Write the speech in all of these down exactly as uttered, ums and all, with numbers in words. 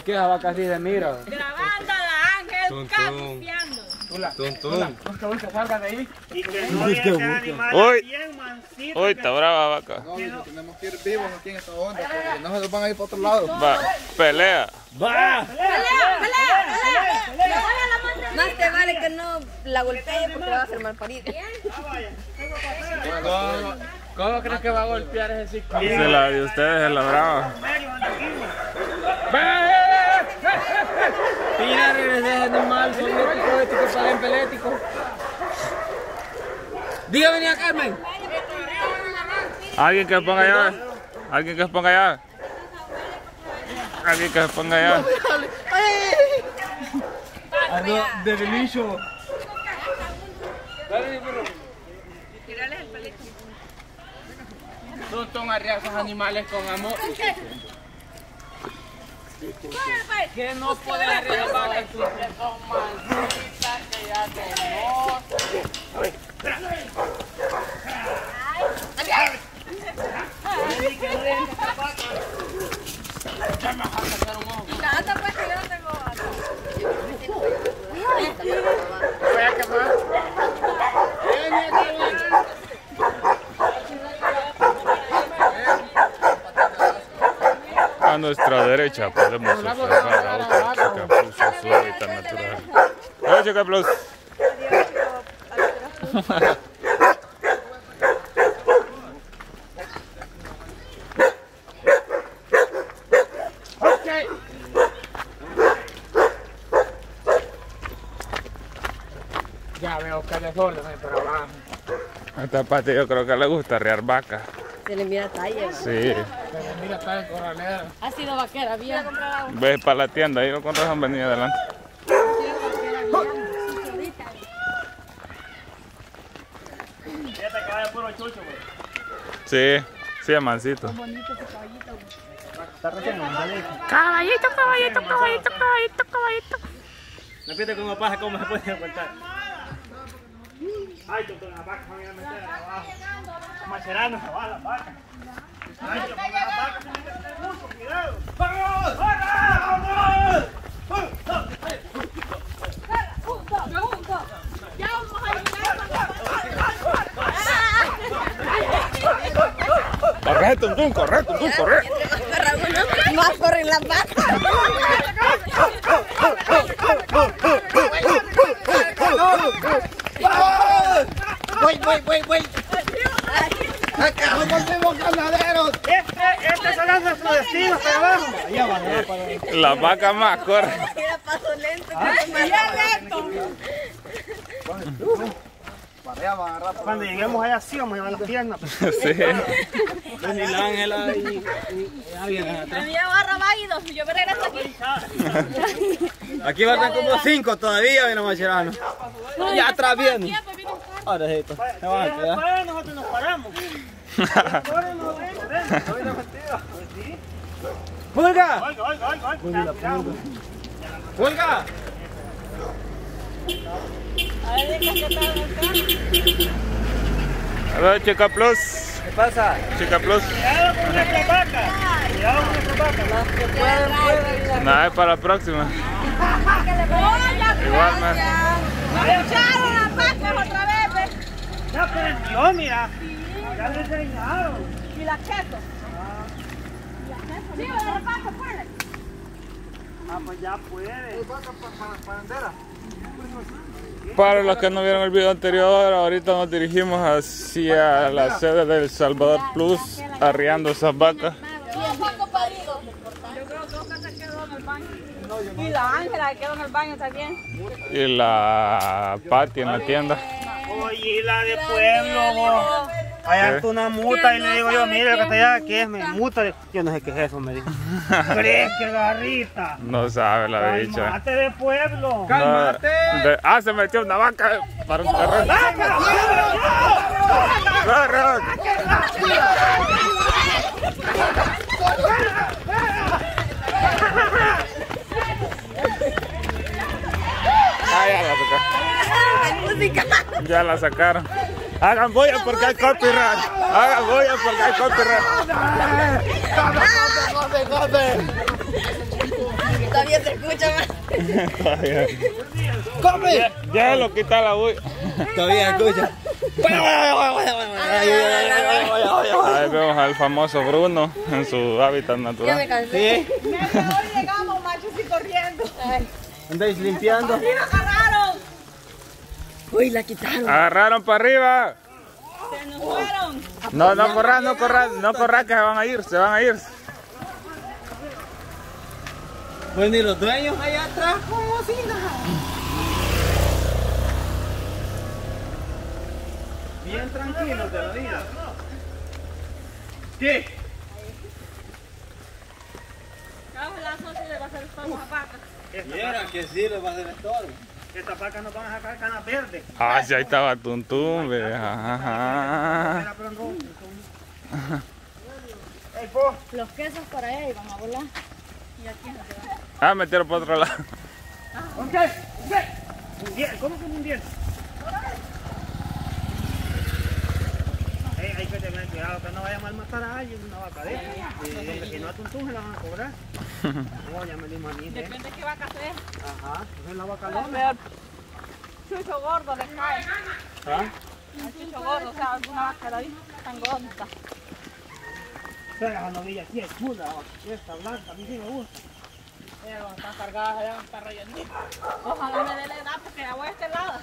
¿Qué esa vaca así de mira? Grabando a la Ángel, capiando. Tum, tum. Busca, busca, salga de ahí. Y que no deje ese animal Uy. bien mansito. Uy, que- está brava vaca. No, dice, tenemos que ir vivos aquí en esta onda porque no se nos van a ir para otro lado. Va, pelea. ¡Va! ¡Pelea, pelea, pelea! Más te vale que no la golpee porque va a ser mal parido. ¿Cómo, cómo crees que va a golpear ese ciclo? Se la de ustedes es la brava. Mira, regresé ese animal soviético, este que sale en pelético. Dígame, venía Carmen. Alguien que se ponga allá. Alguien que se ponga allá. Alguien que se ponga allá. De Benicio. Tirarles el pelito. Son, son arriba esos animales con amor. Que no puede arriesgar que son mansitas que ya conocen. Nada, pues que yo no tengo vaca. Vaya que más. A nuestra derecha podemos observar a otra chica plus en su hábitat natural. Hola, chica plus. Ya veo que desorden ahí para abajo. A esta parte yo creo que le gusta arriar vacas. Se le mira talla. Sí. Pero mira, está el corralero. Ha sido vaquera, bien. Ves para la tienda, ahí con razón venía adelante. Ya te acaba de puro chucho, güey. Sí, sí, es mansito. Está recién mandadito. Caballito, caballito, caballito, caballito, caballito. No pienses como pasa, cómo se puede aguantar. Ay, doctor, las vacas van a ir a meter abajo. Macherano se va a las vacas. Ay, que pongan las vacas, se meten mucho, cuidado. ¡Vamos! ¡Vamos! Ya vamos a llegar. Corre, tum, corre, tum, corre. Más corren las vacas. ¡Voy, voy, voy, voy! ¡Acá nos volvemos ganaderos! Este, este será nuestro destino para abajo. Allá va, allá para La vaca más corre. Mira, paso lento. para allá van a agarrar. Cuando lleguemos allá sí vamos a llevar las piernas. Sí. Ven la Ángela y, y ya vienen A atrás. mí ya barra válidos, yo me regreso aquí. Aquí van como cinco todavía, viene Macherano. Ya atrás viene. Ahora es esto. Se van a quedar. Después nosotros nos paramos. Ahora nos vemos, ven. ¡Pulga! Oiga, oiga, oiga, oiga. Cuidado. ¡Pulga! Hola, chica plus. ¿Qué pasa? Chica plus. Cuidado con nuestras vacas. Cuidado con nuestras vacas. Que pueden, pueden. Nada, es para la próxima. Igual, man. Echaron las vacas otra vez, ¿ves? Ya prendió, mira. Ya le enseñaron. Y las quesos. Sí, las vacas, pues. Ah, pues ya puede. Para los que no vieron el video anterior, ahorita nos dirigimos hacia la sede del Salvador Plus, arriando esas vacas. Yo creo que Oscar se quedó en el baño. Y la Ángela se quedó en el baño también. Y la Pati en la tienda. Oye, la de pueblo, vos. Allá está una muta y le digo yo, mire lo que está allá, ¿qué es? Me muta. Yo no sé qué es eso, me dijo. ¿Crees que garrita? No sabe la bicha. Mate de pueblo. No, de- ah, se metió una vaca para un terreno. ¡Corre! Ah, ya la sacaron. Ya la sacaron. Hagan bulla porque hay copyright. Hagan bulla porque hay copyright. ¡Corre, corre, corre! Todavía se escucha más. Todavía. ¡Come! Ya, ya lo quita la bulla. Todavía escucha. Ahí vemos al famoso Bruno en su hábitat Ya me natural. cansé. Sí. Media hora llegamos, machos, y corriendo. Ay. ¿Andáis limpiando? ¡Y nos agarraron! Uy, la quitaron. Agarraron para arriba. ¡Se nos fueron! No, no corras, no corras, no corras que se van a ir, se van a ir. Bueno, y los dueños allá atrás, como si nada. Bien tranquilos de la vida. ¿Qué? Vamos a las once y le va a hacer estorbo a vaca. Mira que sí les va a hacer estorbo. Estas vacas nos van a sacar canas verdes. Ah, sí, ahí estaba Tuntún, ve. Ajá. Espera, pero no. Ey, po. Los quesos por allá y vamos a volar. Y aquí nos quedamos. Ah, metieron por otro lado. ¿Un qué? ¿Un qué? Mundial, ¿cómo que mundial? Ey, hay que tener cuidado que no vaya a malmatar a alguien una vaca de esta. Porque si no a Tuntún se la van a cobrar. No, ya me dimos a mí. ¿eh? Depende de qué vaca sea. Ajá, esa es la vaca A lona. ver, chucho gordo le cae. ¿Ah? Un chucho gordo, o sea, alguna vaca de ahí tan gorda. Esa novilla aquí es chula, esta blanca, a mí sí me gusta. Pero están cargadas allá, están rellenitas. Ojalá me dé la edad porque ya voy a este lado.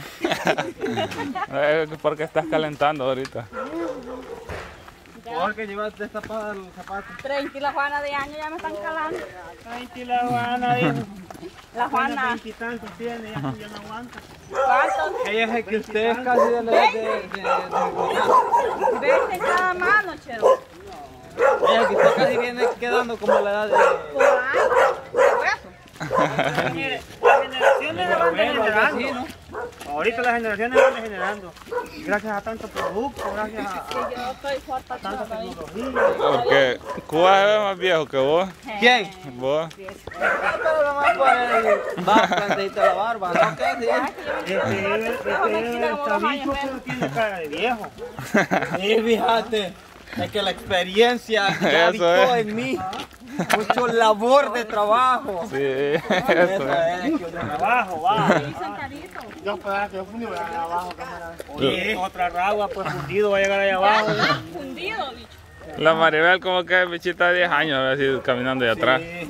Eh, porque estás calentando ahorita. Porque llevas destapada los zapatos. Tranquila Juana de años ya me están calando. Tranquila, Juana, dijo. La Juana. Veintitantos tiene, ya, ya no aguanta. ¿Cuántos? Ella es que usted es casi de la edad de... de, de, de veinte en cada mano, chero. Ella es que usted casi viene quedando como la edad de... Por ahí. Hueso. Mire, las generaciones van degenerando. Ahorita las generaciones van degenerando. Gracias a tanto producto, gracias a, Y yo estoy fuerte a tanta chero ahí. tecnología. Porque Cuba es más viejo que vos. ¿Quién? Vos. Pero nomás por el... Va, plantadito la barba, ¿no? ¿Qué? Sí. Este, este, este tabicho pero tiene cara de viejo. Sí, fíjate. Es que la experiencia ya Eso habitó es. en mí. Mucho labor de trabajo. Sí, eso Eso es. es. que uno- Abajo, va. Sentadito. Yo esperaba que yo fundí, voy a llegar abajo, cámara. Oye, otra ragua, pues fundido, va a llegar ahí abajo. Fundido, bicho. La Maribel como que es bichita de diez años, así caminando de atrás. Sí.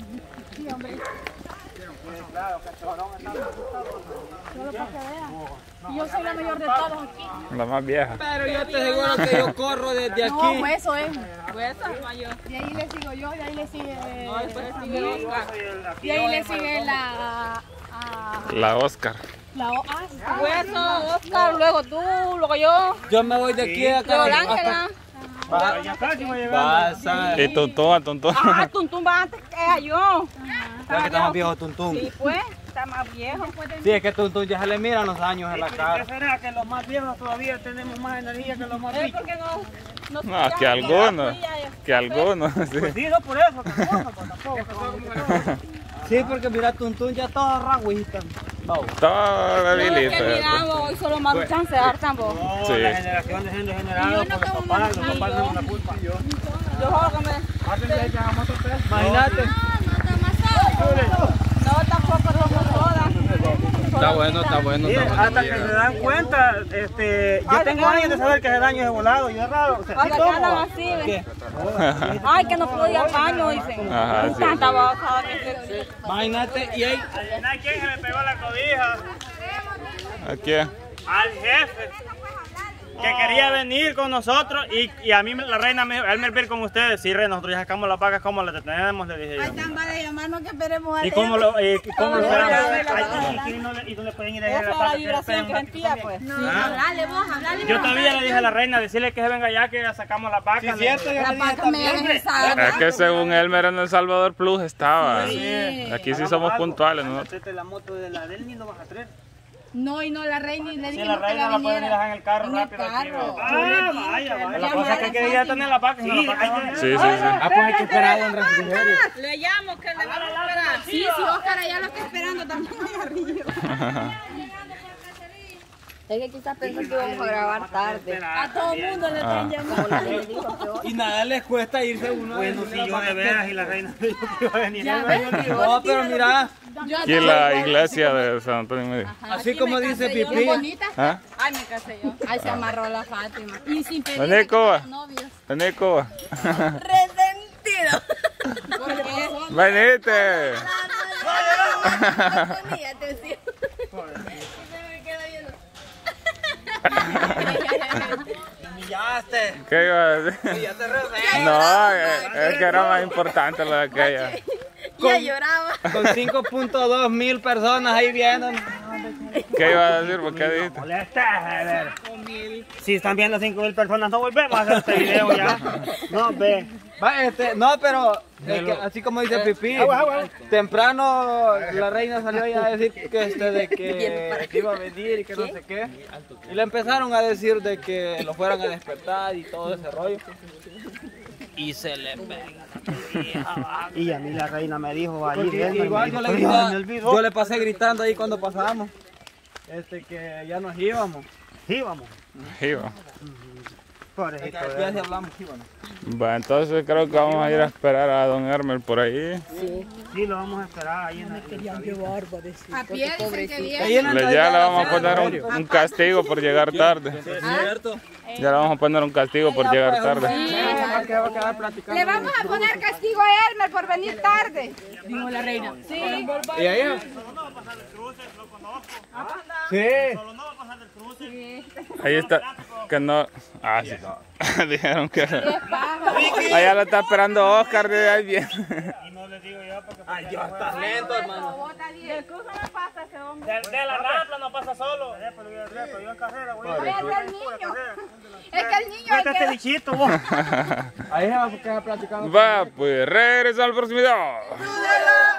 Solo para que vean. Y yo soy la mayor de todos aquí. La más vieja. Pero yo te aseguro que yo corro desde No, aquí. hueso es. Hueso es mayor. De ahí le sigo yo, de ahí le sigue. No, después le sigue Oscar. De ahí le sigue la. a- La Oscar. la o- ah, Hueso, Oscar, luego tú, luego yo. Yo me voy de aquí a Luego acá. la Ángela. Va- Ya casi va a llegar. Vas a... Y Tuntún, Tuntún. Ah, Tuntún va antes que yo. Ya que está más viejo Tuntún. Sí, pues, está más viejo. Sí, es que Tuntún ya se le miran los años en la ¿Qué cara. será? Que los más viejos todavía tenemos más energía que los más Es ricos. porque no... No, No, que algunos. Que algunos, sí. Pues sí, no por eso, que no, pues tampoco. Sí, porque mira Tuntún ya toda ragüita. Vamos. Todo No, es debilito. que miramos, hoy solo más chance de dar tampoco. No, Sí. las generaciones han degenerado por los papás, los papás tenemos la culpa. Yo solo que me... Imagínate. No, tampoco somos todas. Está bueno, está bueno. Mire, Está hasta bueno. que se dan cuenta, este, yo Ay, tengo ay. años de saber que ese daño es de volado, y es raro. O sea, sí Hasta que tomo. andan así, ¿ves? ¿Qué? Ay, que no puedo ir al baño, dicen. Ajá, sí. Tanta babosada que se... Imagínate, y ahí... ¿A quién se le pegó la cobija? ¿A quién? Al jefe. Que quería venir con nosotros y, y a mí la reina me dijo, él me va a ir con ustedes. Sí, rey, nosotros ya sacamos las vacas, ¿cómo las detenemos? Le dije yo. Tan va de llamarnos que esperemos a ¿Y cómo lo, y cómo lo No, esperamos? no, no, Ay, no, no, y- y no le- y no le pueden ir a Esa dejar es la la pata, que vibración que esperen sentía, un pues. No, hablale vos, hablale Yo vos. todavía le dije a la reina, decirle que se venga ya, que ya sacamos las vacas. Sí, cierto, yo Las le dije vacas me también. dan esa. Es que según Elmer en El Salvador Plus estaba. Sí. Aquí sí somos puntuales, ¿no? Tráete la moto de la del ni no vas a traer. No, y no, la reina, y le Si dijimos la que reina la la puede viniera. dejar en el carro En el rápido. aquí, carro. ¿verdad? Yo le Ah, dije, vaya, pero vaya. ya La cosa es que no hay que era ir a fácil. tener la vaca. Sí, hay que Sí, sí, sí. Ah, pues hay que esperar en refrigerio. Le llamo que le vamos a esperar. Sí, sí, Oscar allá lo está esperando también allá arriba. Es que quizás pensó que íbamos a grabar tarde. A todo el mundo le Ah. están llamando. Como le dijo que hoy. Y nada les cuesta irse uno. Bueno, si yo de veras y la reina me dijo que iba a venir. No, pero mira, Aquí en la iglesia de San Antonio Medio. así como dice Bien Pipí. bonita. ¿Ah? Ay, me casé yo. Ahí se amarró la Fátima. Y sin pedir Vení, Coba. novios. Vení, Coba. Resentido. ¿Por qué? Venite. Ponía atención. Me quedo viendo. Humillaste. ¿Qué iba a decir? Ya te reí. No, es, es que era más importante lo de aquella. Ya lloraba. Con cinco punto dos mil personas ahí viendo. ¿Qué iba a decir? ¿Por qué dijiste? Molesta, a ver. Si están viendo cinco mil personas, no volvemos a hacer este video ya. No, ve. Va, este, no, pero es que, así como dice Pipí, temprano la reina salió ya a decir que, este, de que, que iba a venir y que no sé qué. Y le empezaron a decir de que lo fueran a despertar y todo ese rollo. Y se le pega. Y a mí la reina me dijo ahí, Porque viendo, igual me yo dijo, le, "Pero ya grité- me olvidó". yo le pasé gritando ahí cuando pasamos. Este, que ya nos íbamos. Sí, vamos. Iba. Pobrecito. Ya si hablamos, íbamos. Va, entonces creo que vamos a ir a esperar a don Hermel por ahí. Sí, lo vamos a esperar ahí en el... A pie dicen que viene. Ahí en la Le, entrada ya de le la vamos a cena, poner ¿en un, serio? un castigo por llegar tarde. ¿Es cierto? Ya le vamos a poner un castigo por llegar tarde. Ah, que va a quedar platicando. Le vamos a poner castigo a Elmer por venir tarde. Dijo la reina. Sí. ¿Y ahí? Sí. Ahí está. Que no. Ah, sí. Dijeron que. Allá lo está esperando Oscar de ahí bien. Y no le digo yo porque... Ay, ya estás lento, hermano. Del cruce no pasa ese hombre. De, de la rampla no pasa solo. Yo en carrera, güey. Voy a hacer el niño. Es que el niño hay Este que... bichito, vos. Ahí se va a quedar platicando. Va, pues regresa al próximo video.